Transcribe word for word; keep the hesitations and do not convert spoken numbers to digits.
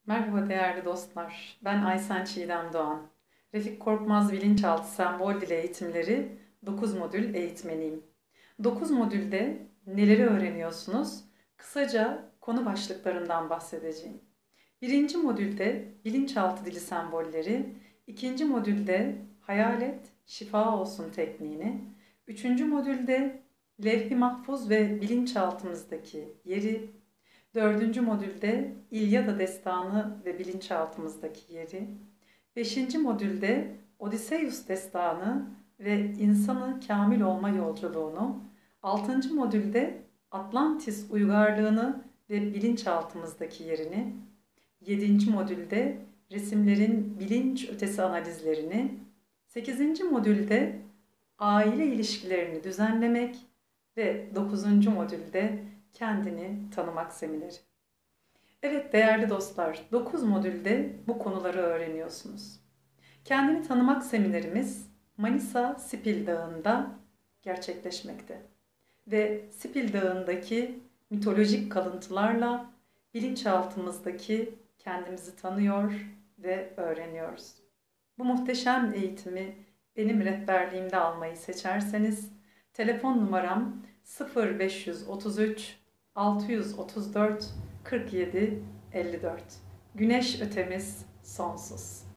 Merhaba değerli dostlar. Ben Aysen Çiğdem Doğan. Refik Korkmaz Bilinçaltı Sembol Dili Eğitimleri dokuz modül eğitmeniyim. dokuz modülde neleri öğreniyorsunuz? Kısaca konu başlıklarından bahsedeceğim. Birinci modülde bilinçaltı dili sembolleri, ikinci modülde hayalet, şifa olsun tekniğini, üçüncü modülde levh-i mahfuz ve bilinçaltımızdaki yeri, dördüncü modülde İlyada Destanı ve bilinçaltımızdaki yeri, beşinci modülde Odysseus Destanı ve insanı kamil olma yolculuğunu, altıncı modülde Atlantis uygarlığını ve bilinçaltımızdaki yerini, yedinci modülde resimlerin bilinç ötesi analizlerini, sekizinci modülde aile ilişkilerini düzenlemek ve dokuzuncu modülde kendini tanımak semineri. Evet değerli dostlar, dokuz modülde bu konuları öğreniyorsunuz. Kendini tanımak seminerimiz Manisa Sipil Dağı'nda gerçekleşmekte. Ve Sipil Dağı'ndaki mitolojik kalıntılarla bilinçaltımızdaki kendimizi tanıyor ve öğreniyoruz. Bu muhteşem eğitimi benim rehberliğimde almayı seçerseniz telefon numaram sıfır beş otuz üç altı yüz otuz dört kırk yedi elli dört. Güneş ötemiz sonsuz.